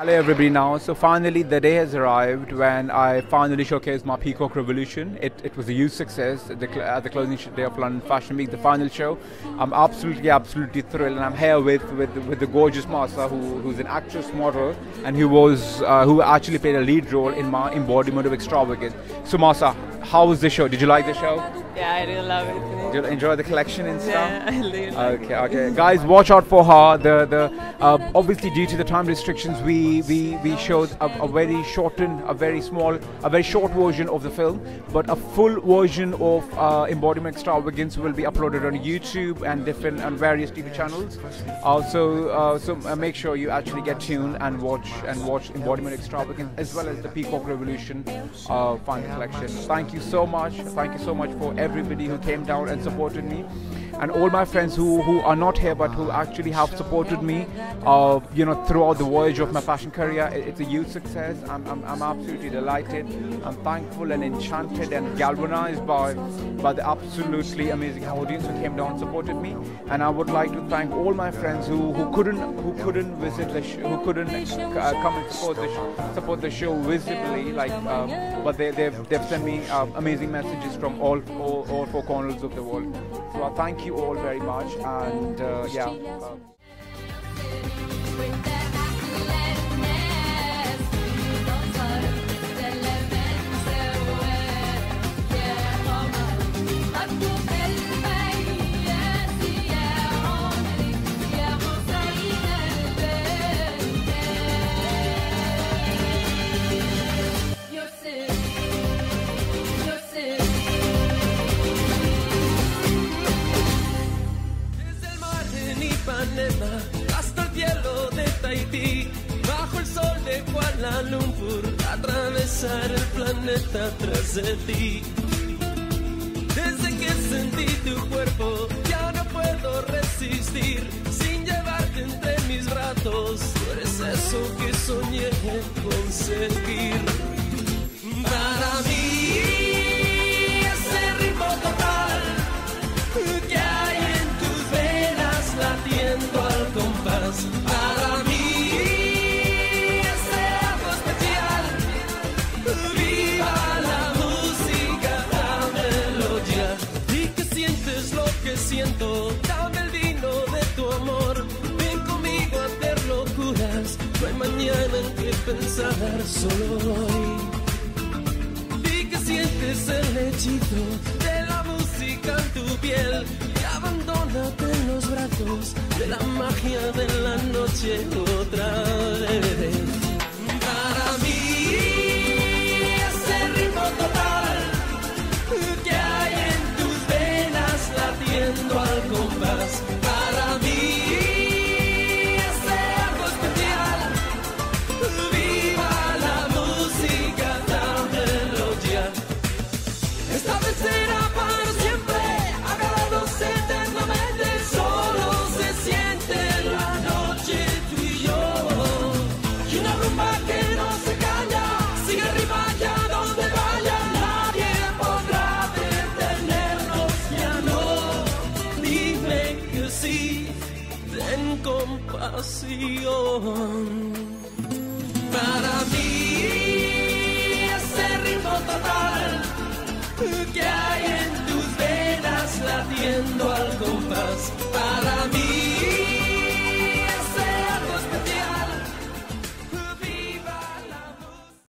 Hello everybody now. So finally the day has arrived when I finally showcased my Peacock Revolution. It was a huge success at the closing day of London Fashion Week, the final show. I'm absolutely thrilled, and I'm here with the gorgeous Masa, who's an actress model, and who actually played a lead role in my embodiment of extravagance. So Masa, how was the show? Did you like the show? Yeah, I really love it. Did you enjoy the collection and stuff? Yeah, I really like it. Okay. Guys, watch out for her. Obviously due to the time restrictions, we showed a very short version of the film, but a full version of Embodiment Extravagance will be uploaded on YouTube and various TV channels. So make sure you actually get tuned and watch Embodiment Extravagance as well as the Peacock Revolution final collection. Thank you so much. Thank you so much for everybody who came down and supported me, and all my friends who are not here but who actually have supported me throughout the voyage of my fashion career. It's a huge success. I'm absolutely delighted. I'm thankful and enchanted and galvanized by the absolutely amazing audience who came down and supported me. And I would like to thank all my friends who couldn't visit the show, who couldn't come and support the show visibly, but they've sent me amazing messages from all four corners of the world. So I thank you all very much, and hasta el cielo de Tahití, bajo el sol de Kuala Lumpur, atravesar el planeta tras de ti. Desde que sentí tu cuerpo, ya no puedo resistir, sin llevarte entre mis brazos, tú eres eso que soñé conseguir. Para mí, ese ritmo total que hay en tus venas latiendo al compás. Para mí, ese algo especial. Viva la música, dámelo ya. Y que sientes lo que siento, dame el vino de tu amor. Ven conmigo a hacer locuras, no hay mañana en que pensar, solo hoy. Y que sientes el hechizo de la música en tu piel, y abandónate en los brazos de la magia de la noche otra vez. Para mí, ese ritmo total que hay en tus venas latiendo al compás. Para mí, ese algo especial. Viva la música, dámelo ya. Esta vez será para siempre, agarrados eternamente, solo se siente la noche tú y yo. Y una rumba que no se calla, sigue arriba allá donde vaya, nadie podrá detenernos, ya no. Dime que sí, ten compasión. Para mí, ese ritmo total que